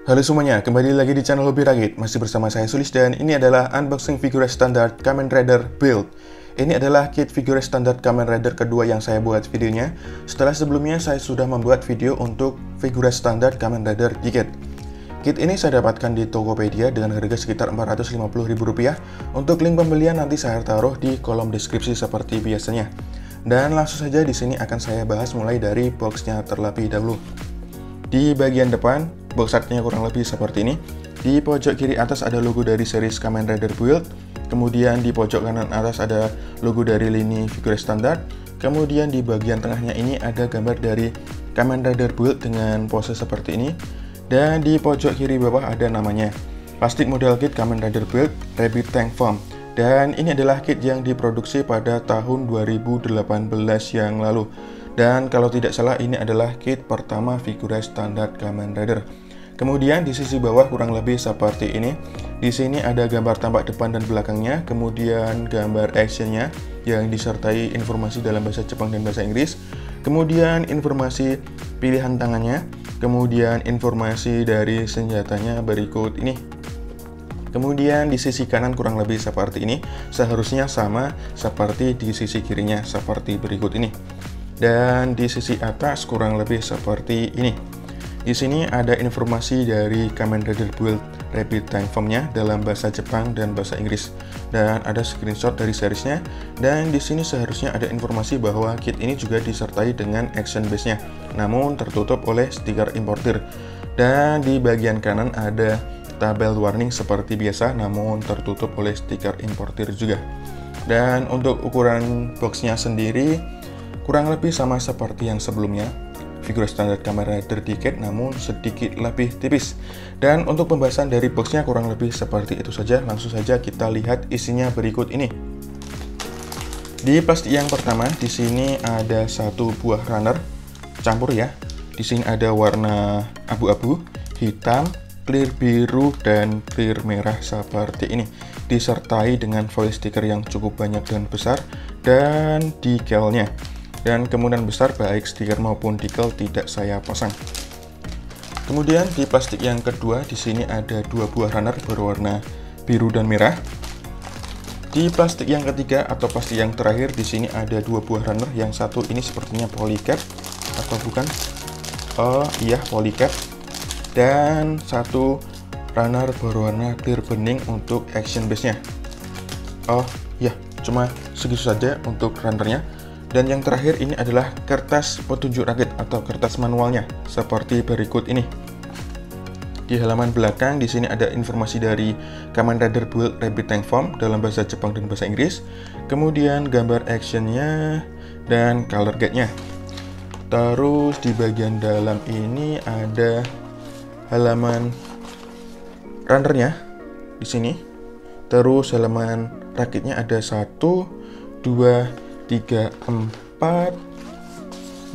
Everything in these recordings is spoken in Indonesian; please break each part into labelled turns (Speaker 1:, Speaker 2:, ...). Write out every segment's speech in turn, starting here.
Speaker 1: Halo semuanya, kembali lagi di channel Hobi Rakit. Masih bersama saya Sulis dan ini adalah unboxing figure standar Kamen Rider Build. Ini adalah kit figure standar Kamen Rider kedua yang saya buat videonya. Setelah sebelumnya saya sudah membuat video untuk figure standar Kamen Rider Decade. Kit ini saya dapatkan di Tokopedia dengan harga sekitar Rp450.000. Untuk link pembelian nanti saya taruh di kolom deskripsi seperti biasanya. Dan langsung saja di sini akan saya bahas mulai dari boxnya terlebih dahulu. Di bagian depan, box artnya kurang lebih seperti ini. Di pojok kiri atas ada logo dari series Kamen Rider Build. Kemudian di pojok kanan atas ada logo dari lini figure standar. Kemudian di bagian tengahnya ini ada gambar dari Kamen Rider Build dengan pose seperti ini. Dan di pojok kiri bawah ada namanya. Plastik model kit Kamen Rider Build Rabbit Tank Form. Dan ini adalah kit yang diproduksi pada tahun 2018 yang lalu. Dan kalau tidak salah ini adalah kit pertama figure standar Kamen Rider. Kemudian di sisi bawah kurang lebih seperti ini. Di sini ada gambar tampak depan dan belakangnya, kemudian gambar actionnya yang disertai informasi dalam bahasa Jepang dan bahasa Inggris. Kemudian informasi pilihan tangannya, kemudian informasi dari senjatanya berikut ini. Kemudian di sisi kanan kurang lebih seperti ini, seharusnya sama seperti di sisi kirinya seperti berikut ini. Dan di sisi atas kurang lebih seperti ini. Di sini ada informasi dari Kamen Rider Build Rabbit Tank Form-nya dalam bahasa Jepang dan bahasa Inggris. Dan ada screenshot dari seriesnya. Dan di sini seharusnya ada informasi bahwa kit ini juga disertai dengan action base-nya, namun tertutup oleh stiker importir. Dan di bagian kanan ada tabel warning seperti biasa, namun tertutup oleh stiker importir juga. Dan untuk ukuran boxnya sendiri kurang lebih sama seperti yang sebelumnya, figure standar Kamen Rider Decade, namun sedikit lebih tipis. Dan untuk pembahasan dari boxnya kurang lebih seperti itu saja. Langsung saja kita lihat isinya berikut ini. Di plastik yang pertama, di sini ada satu buah runner campur ya. Di sini ada warna abu-abu, hitam, clear biru, dan clear merah seperti ini. Disertai dengan foil stiker yang cukup banyak dan besar, dan decalnya. Dan kemungkinan besar baik stiker maupun decal tidak saya pasang. Kemudian di plastik yang kedua di sini ada dua buah runner berwarna biru dan merah. Di plastik yang ketiga atau plastik yang terakhir di sini ada dua buah runner. Yang satu ini sepertinya polycap atau bukan? Oh iya, polycap. Dan satu runner berwarna clear bening untuk action base-nya. Oh iya, cuma segitu saja untuk runnernya. Dan yang terakhir ini adalah kertas petunjuk rakit atau kertas manualnya seperti berikut ini. Di halaman belakang di sini ada informasi dari Kamen Rider Build Rabbit Tank Form dalam bahasa Jepang dan bahasa Inggris. Kemudian gambar actionnya dan color guide-nya. Terus di bagian dalam ini ada halaman runnernya di sini. Terus halaman rakitnya ada 1, 2, 3, 4, 5, 6,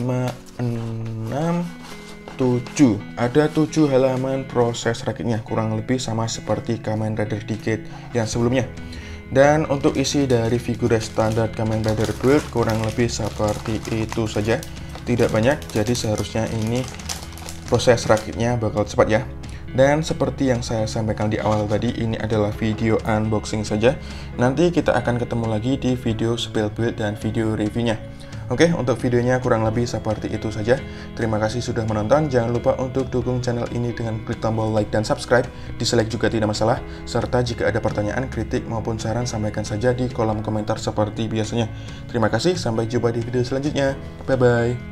Speaker 1: 7. Ada 7 halaman proses rakitnya, kurang lebih sama seperti Kamen Rider Decade yang sebelumnya. Dan untuk isi dari figure standar Kamen Rider Build kurang lebih seperti itu saja, tidak banyak, jadi seharusnya ini proses rakitnya bakal cepat ya. Dan seperti yang saya sampaikan di awal tadi, ini adalah video unboxing saja. Nanti kita akan ketemu lagi di video spell build dan video reviewnya. Oke, untuk videonya kurang lebih seperti itu saja. Terima kasih sudah menonton. Jangan lupa untuk dukung channel ini dengan klik tombol like dan subscribe. Dislike juga tidak masalah. Serta jika ada pertanyaan, kritik maupun saran, sampaikan saja di kolom komentar seperti biasanya. Terima kasih, sampai jumpa di video selanjutnya. Bye-bye.